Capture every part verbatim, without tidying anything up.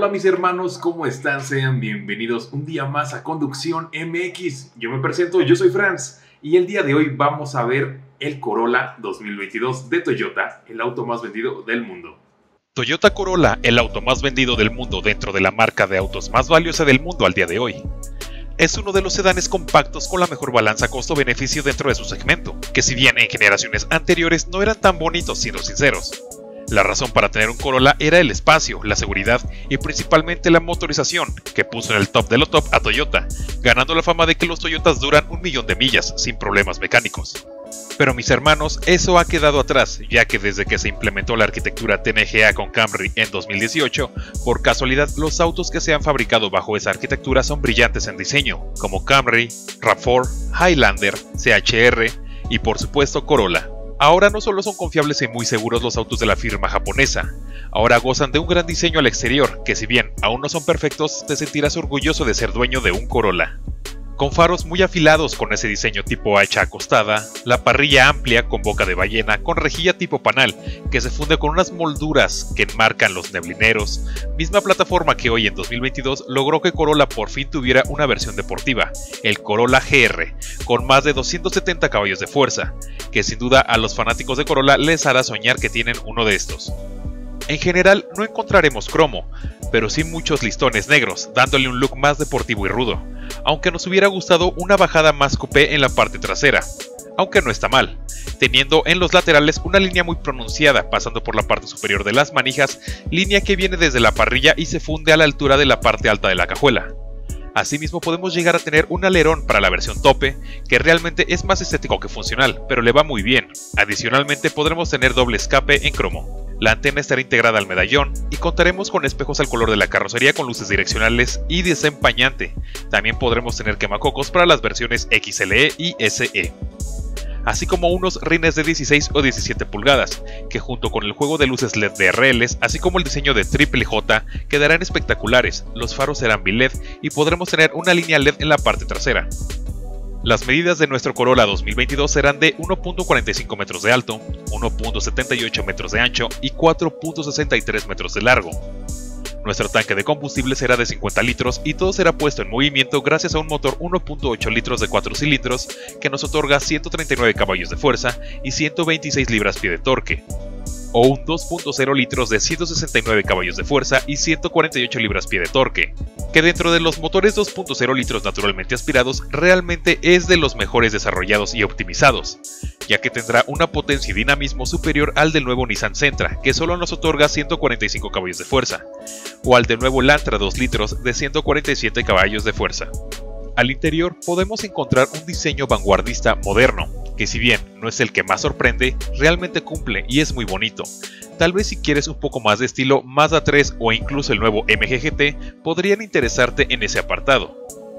Hola mis hermanos, ¿cómo están? Sean bienvenidos un día más a Conducción M X. Yo me presento, yo soy Franz y el día de hoy vamos a ver el Corolla dos mil veintidós de Toyota, el auto más vendido del mundo. Toyota Corolla, el auto más vendido del mundo dentro de la marca de autos más valiosa del mundo al día de hoy. Es uno de los sedanes compactos con la mejor balanza costo-beneficio dentro de su segmento, que si bien en generaciones anteriores no eran tan bonitos siendo sinceros. La razón para tener un Corolla era el espacio, la seguridad y principalmente la motorización, que puso en el top de lo top a Toyota, ganando la fama de que los Toyotas duran un millón de millas sin problemas mecánicos. Pero mis hermanos, eso ha quedado atrás, ya que desde que se implementó la arquitectura T N G A con Camry en dos mil dieciocho, por casualidad los autos que se han fabricado bajo esa arquitectura son brillantes en diseño, como Camry, RAV cuatro, Highlander, C H R y por supuesto Corolla. Ahora no solo son confiables y muy seguros los autos de la firma japonesa, ahora gozan de un gran diseño al exterior, que si bien aún no son perfectos, te sentirás orgulloso de ser dueño de un Corolla. Con faros muy afilados con ese diseño tipo hacha acostada, la parrilla amplia con boca de ballena con rejilla tipo panal que se funde con unas molduras que enmarcan los neblineros, misma plataforma que hoy en dos mil veintidós logró que Corolla por fin tuviera una versión deportiva, el Corolla G R, con más de doscientos setenta caballos de fuerza, que sin duda a los fanáticos de Corolla les hará soñar que tienen uno de estos. En general no encontraremos cromo, pero sí muchos listones negros, dándole un look más deportivo y rudo, aunque nos hubiera gustado una bajada más coupé en la parte trasera, aunque no está mal, teniendo en los laterales una línea muy pronunciada pasando por la parte superior de las manijas, línea que viene desde la parrilla y se funde a la altura de la parte alta de la cajuela. Asimismo podemos llegar a tener un alerón para la versión tope, que realmente es más estético que funcional, pero le va muy bien. Adicionalmente podremos tener doble escape en cromo. La antena estará integrada al medallón y contaremos con espejos al color de la carrocería con luces direccionales y desempañante. También podremos tener quemacocos para las versiones X L E y S E. Así como unos rines de dieciséis o diecisiete pulgadas, que junto con el juego de luces L E D de R Ls, así como el diseño de Triple J, quedarán espectaculares. Los faros serán B L E D y podremos tener una línea L E D en la parte trasera. Las medidas de nuestro Corolla dos mil veintidós serán de uno punto cuarenta y cinco metros de alto, uno punto setenta y ocho metros de ancho y cuatro punto sesenta y tres metros de largo. Nuestro tanque de combustible será de cincuenta litros y todo será puesto en movimiento gracias a un motor uno punto ocho litros de cuatro cilindros que nos otorga ciento treinta y nueve caballos de fuerza y ciento veintiséis libras-pie de torque, o un dos punto cero litros de ciento sesenta y nueve caballos de fuerza y ciento cuarenta y ocho libras-pie de torque, que dentro de los motores dos punto cero litros naturalmente aspirados realmente es de los mejores desarrollados y optimizados, ya que tendrá una potencia y dinamismo superior al del nuevo Nissan Sentra, que solo nos otorga ciento cuarenta y cinco caballos de fuerza, o al del nuevo Lantra dos litros de ciento cuarenta y siete caballos de fuerza. Al interior podemos encontrar un diseño vanguardista moderno, que si bien no es el que más sorprende, realmente cumple y es muy bonito. Tal vez si quieres un poco más de estilo Mazda tres o incluso el nuevo M G G T podrían interesarte en ese apartado.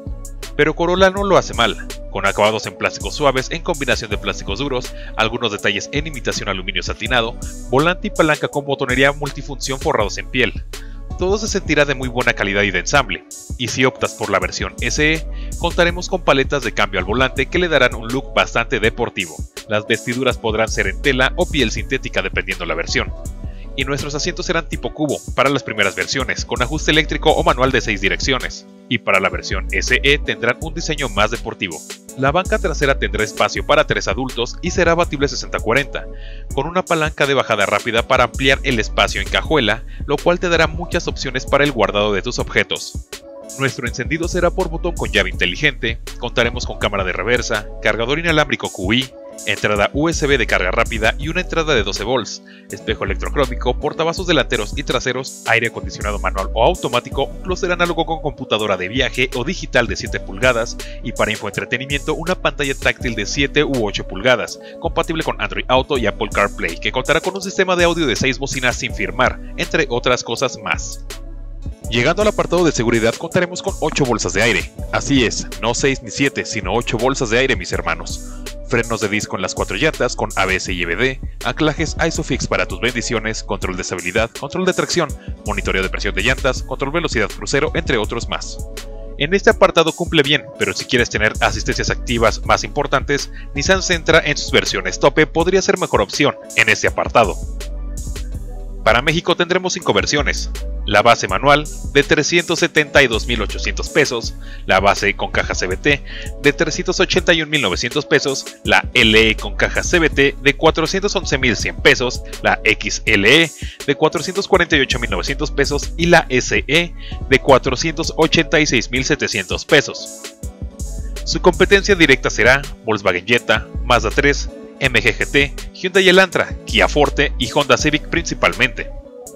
Pero Corolla no lo hace mal, con acabados en plásticos suaves en combinación de plásticos duros, algunos detalles en imitación aluminio satinado, volante y palanca con botonería multifunción forrados en piel. Todo se sentirá de muy buena calidad y de ensamble, y si optas por la versión S E, contaremos con paletas de cambio al volante que le darán un look bastante deportivo. Las vestiduras podrán ser en tela o piel sintética dependiendo la versión. Y nuestros asientos serán tipo cubo para las primeras versiones, con ajuste eléctrico o manual de seis direcciones, y para la versión S E tendrán un diseño más deportivo. La banca trasera tendrá espacio para tres adultos y será abatible sesenta cuarenta, con una palanca de bajada rápida para ampliar el espacio en cajuela, lo cual te dará muchas opciones para el guardado de tus objetos. Nuestro encendido será por botón con llave inteligente, contaremos con cámara de reversa, cargador inalámbrico Q I, entrada U S B de carga rápida y una entrada de doce volts, espejo electrocrómico, portavasos delanteros y traseros, aire acondicionado manual o automático, un clúster análogo con computadora de viaje o digital de siete pulgadas y para infoentretenimiento una pantalla táctil de siete u ocho pulgadas, compatible con Android Auto y Apple CarPlay, que contará con un sistema de audio de seis bocinas sin firmar, entre otras cosas más. Llegando al apartado de seguridad contaremos con ocho bolsas de aire, así es, no seis ni siete, sino ocho bolsas de aire mis hermanos. Frenos de disco en las cuatro llantas con A B S y E B D, anclajes ISOFIX para tus bendiciones, control de estabilidad, control de tracción, monitoreo de presión de llantas, control velocidad crucero, entre otros más. En este apartado cumple bien, pero si quieres tener asistencias activas más importantes, Nissan Sentra en sus versiones tope podría ser mejor opción en este apartado. Para México tendremos cinco versiones. la base manual de trescientos setenta y dos mil ochocientos pesos, la base con caja C V T de trescientos ochenta y un mil novecientos pesos, la L E con caja C V T de cuatrocientos once mil cien pesos, la X L E de cuatrocientos cuarenta y ocho mil novecientos pesos y la S E de cuatrocientos ochenta y seis mil setecientos pesos. Su competencia directa será Volkswagen Jetta, Mazda tres, M G G T, Hyundai Elantra, Kia Forte y Honda Civic principalmente.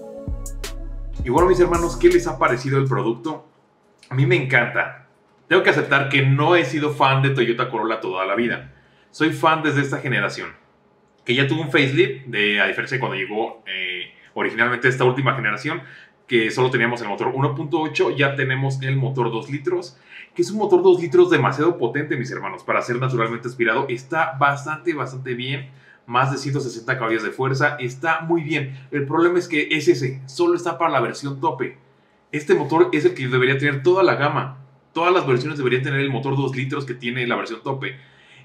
Y bueno, mis hermanos, ¿qué les ha parecido el producto? A mí me encanta. Tengo que aceptar que no he sido fan de Toyota Corolla toda la vida. Soy fan desde esta generación, que ya tuvo un facelift, de, a diferencia de cuando llegó eh, originalmente esta última generación, que solo teníamos el motor uno punto ocho, ya tenemos el motor dos litros, que es un motor dos litros demasiado potente, mis hermanos, para ser naturalmente aspirado. Está bastante, bastante bien. Más de ciento sesenta caballos de fuerza, está muy bien. El problema es que es ese, solo está para la versión tope. Este motor es el que debería tener toda la gama. Todas las versiones deberían tener el motor dos litros que tiene la versión tope.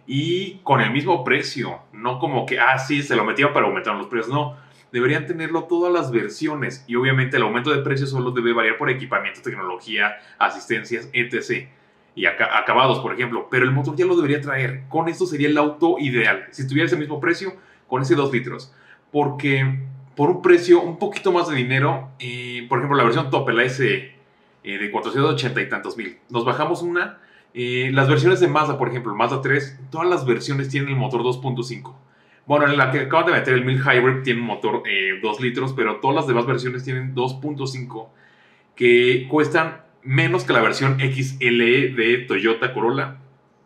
Y con el mismo precio, no como que, ah, sí, se lo metieron para aumentar los precios, no. Deberían tenerlo todas las versiones. Y obviamente el aumento de precio solo debe variar por equipamiento, tecnología, asistencias, etcétera. Y acá, acabados, por ejemplo, pero el motor ya lo debería traer. Con esto sería el auto ideal. Si tuviera ese mismo precio, con ese dos litros. Porque por un precio, un poquito más de dinero, eh, por ejemplo, la versión tope, la S, eh, de cuatrocientos ochenta y tantos mil. Nos bajamos una. Eh, las versiones de Mazda, por ejemplo, Mazda tres, todas las versiones tienen el motor dos punto cinco. Bueno, en la que acaban de meter el Mild Hybrid tiene un motor eh, dos litros, pero todas las demás versiones tienen dos punto cinco, que cuestan menos que la versión X L E de Toyota Corolla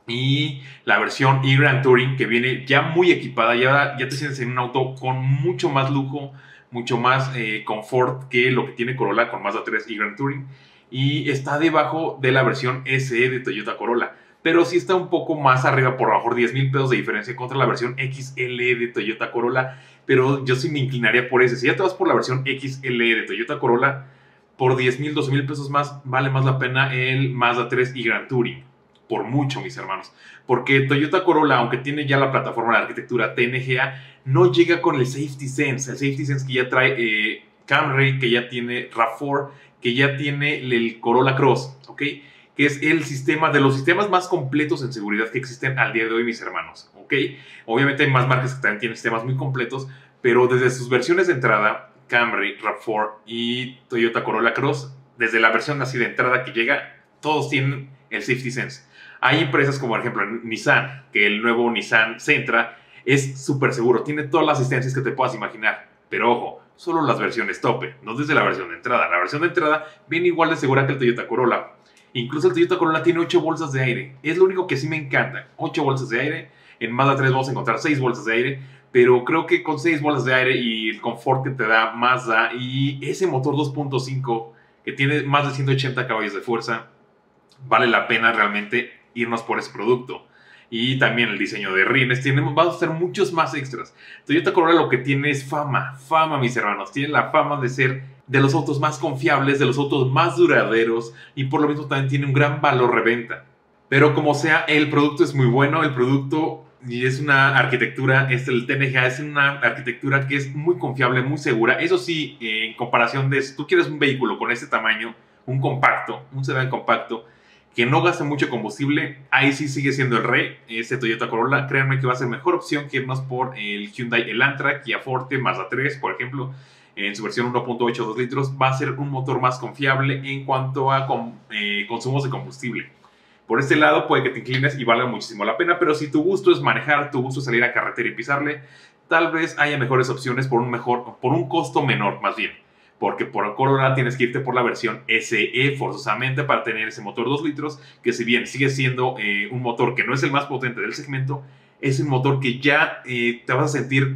y la versión e-Grand Touring, que viene ya muy equipada. Ya, ya te sientes en un auto con mucho más lujo, mucho más eh, confort que lo que tiene Corolla con Mazda tres e-Grand Touring, y está debajo de la versión S E de Toyota Corolla, pero sí está un poco más arriba, por a lo mejor diez mil pesos de diferencia contra la versión X L E de Toyota Corolla, pero yo sí me inclinaría por ese. Si ya te vas por la versión X L E de Toyota Corolla, por diez mil, doce mil pesos más, vale más la pena el Mazda tres y Grand Touring. Por mucho, mis hermanos. Porque Toyota Corolla, aunque tiene ya la plataforma de arquitectura T N G A, no llega con el Safety Sense. El Safety Sense que ya trae eh, Camry, que ya tiene RAV cuatro, que ya tiene el Corolla Cross, ¿ok? Que es el sistema, de los sistemas más completos en seguridad que existen al día de hoy, mis hermanos, ¿ok? Obviamente hay más marcas que también tienen sistemas muy completos, pero desde sus versiones de entrada, Camry, RAV cuatro y Toyota Corolla Cross, desde la versión así de entrada que llega, todos tienen el Safety Sense. Hay empresas como, por ejemplo, Nissan, que el nuevo Nissan Sentra es súper seguro, tiene todas las asistencias que te puedas imaginar, pero ojo, solo las versiones tope, no desde la versión de entrada. La versión de entrada viene igual de segura que el Toyota Corolla. Incluso el Toyota Corolla tiene ocho bolsas de aire, es lo único que sí me encanta, ocho bolsas de aire. En Mazda tres vamos a encontrar seis bolsas de aire, pero creo que con seis bolsas de aire y el confort que te da Mazda y ese motor dos punto cinco que tiene más de ciento ochenta caballos de fuerza, vale la pena realmente irnos por ese producto. Y también el diseño de rines, tenemos, vamos a hacer muchos más extras. Toyota Corolla lo que tiene es fama, fama, mis hermanos. Tiene la fama de ser de los autos más confiables, de los autos más duraderos, y por lo mismo también tiene un gran valor reventa. Pero como sea, el producto es muy bueno, el producto... Y es una arquitectura, es el T N G A, es una arquitectura que es muy confiable, muy segura. Eso sí, eh, en comparación de si tú quieres un vehículo con este tamaño, un compacto, un sedán compacto, que no gaste mucho combustible, ahí sí sigue siendo el rey, este Toyota Corolla. Créanme que va a ser mejor opción que irnos por el Hyundai Elantra, Kia Forte, Mazda tres, por ejemplo. En su versión uno punto ocho, dos litros, va a ser un motor más confiable en cuanto a com, eh, consumos de combustible. Por este lado puede que te inclines y valga muchísimo la pena, pero si tu gusto es manejar, tu gusto es salir a carretera y pisarle, tal vez haya mejores opciones por un, mejor, por un costo menor, más bien. Porque por Corolla tienes que irte por la versión S E forzosamente para tener ese motor dos litros, que si bien sigue siendo eh, un motor que no es el más potente del segmento, es un motor que ya eh, te vas a sentir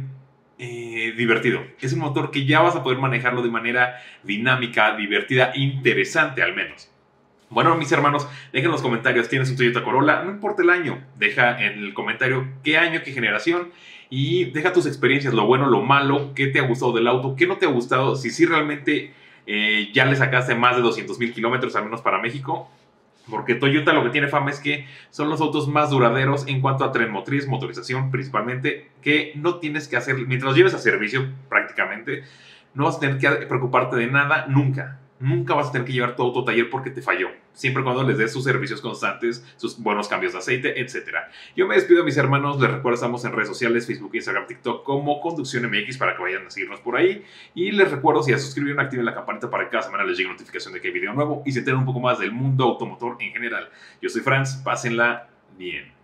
eh, divertido. Es un motor que ya vas a poder manejarlo de manera dinámica, divertida, interesante al menos. Bueno, mis hermanos, dejen en los comentarios, ¿tienes un Toyota Corolla? No importa el año, deja en el comentario qué año, qué generación, y deja tus experiencias, lo bueno, lo malo, qué te ha gustado del auto, qué no te ha gustado, si sí realmente eh, ya le sacaste más de doscientos mil kilómetros, al menos para México, porque Toyota lo que tiene fama es que son los autos más duraderos en cuanto a tren motriz, motorización principalmente, que no tienes que hacer, mientras los lleves a servicio prácticamente, no vas a tener que preocuparte de nada nunca. nunca vas a tener que llevar tu auto a taller porque te falló, siempre y cuando les des sus servicios constantes, sus buenos cambios de aceite, etcétera. Yo me despido, mis hermanos. Les recuerdo, estamos en redes sociales, Facebook, Instagram, TikTok como Conducción M X para que vayan a seguirnos por ahí. Y les recuerdo, si ya se suscribieron, activen la campanita para que cada semana les llegue notificación de que hay video nuevo y se enteren un poco más del mundo automotor en general. Yo soy Franz, pásenla bien.